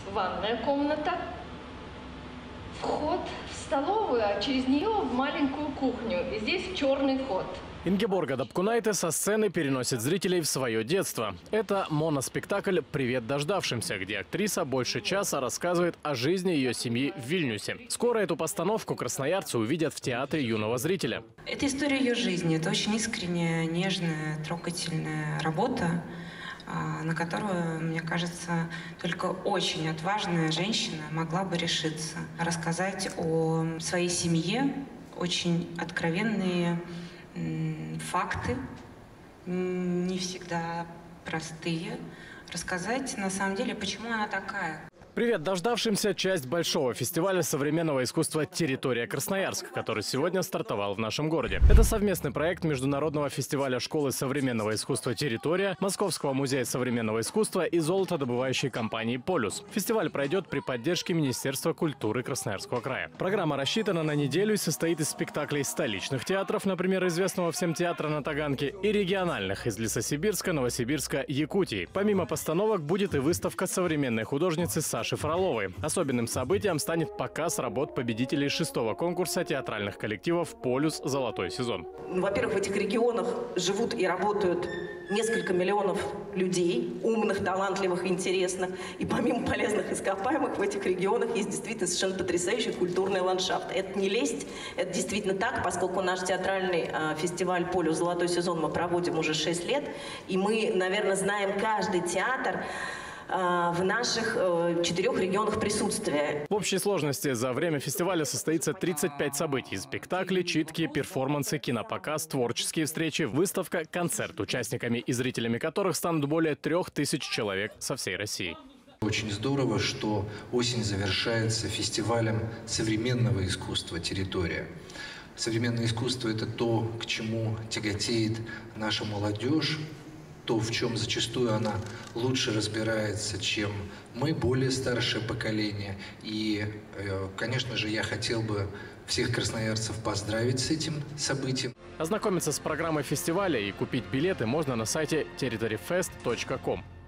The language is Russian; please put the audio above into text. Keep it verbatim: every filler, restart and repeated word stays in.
ванная комната, вход в столовую, а через нее в маленькую кухню. И здесь черный ход. Ингеборга Дапкунайте со сцены переносит зрителей в свое детство. Это моноспектакль «Привет дождавшимся», где актриса больше часа рассказывает о жизни ее семьи в Вильнюсе. Скоро эту постановку красноярцы увидят в театре юного зрителя. Это история ее жизни. Это очень искренняя, нежная, трогательная работа, на которую, мне кажется, только очень отважная женщина могла бы решиться. Рассказать о своей семье, очень откровенные факты, не всегда простые. Рассказать, на самом деле, почему она такая. «Привет дождавшимся» – часть большого фестиваля современного искусства «Территория Красноярск», который сегодня стартовал в нашем городе. Это совместный проект Международного фестиваля школы современного искусства «Территория», Московского музея современного искусства и золотодобывающей компании «Полюс». Фестиваль пройдет при поддержке Министерства культуры Красноярского края. Программа рассчитана на неделю и состоит из спектаклей столичных театров, например, известного всем театра на Таганке, и региональных из Лесосибирска, Новосибирска, Якутии. Помимо постановок будет и выставка современной художницы Саши Фроловой. Особенным событием станет показ работ победителей шестого конкурса театральных коллективов «Полюс. Золотой сезон». Во-первых, в этих регионах живут и работают несколько миллионов людей, умных, талантливых, интересных. И помимо полезных ископаемых, в этих регионах есть действительно совершенно потрясающий культурный ландшафт. Это не лесть, это действительно так, поскольку наш театральный э, фестиваль «Полюс. Золотой сезон» мы проводим уже шесть лет. И мы, наверное, знаем каждый театр в наших э, четырех регионах присутствия. В общей сложности за время фестиваля состоится тридцать пять событий: спектакли, читки, перформансы, кинопоказ, творческие встречи, выставка, концерт, участниками и зрителями которых станут более трех тысяч человек со всей России. Очень здорово, что осень завершается фестивалем современного искусства «Территория». Современное искусство – это то, к чему тяготеет наша молодежь, то, в чем зачастую она лучше разбирается, чем мы, более старшее поколение. И, конечно же, я хотел бы всех красноярцев поздравить с этим событием. Ознакомиться с программой фестиваля и купить билеты можно на сайте территорифест точка ком.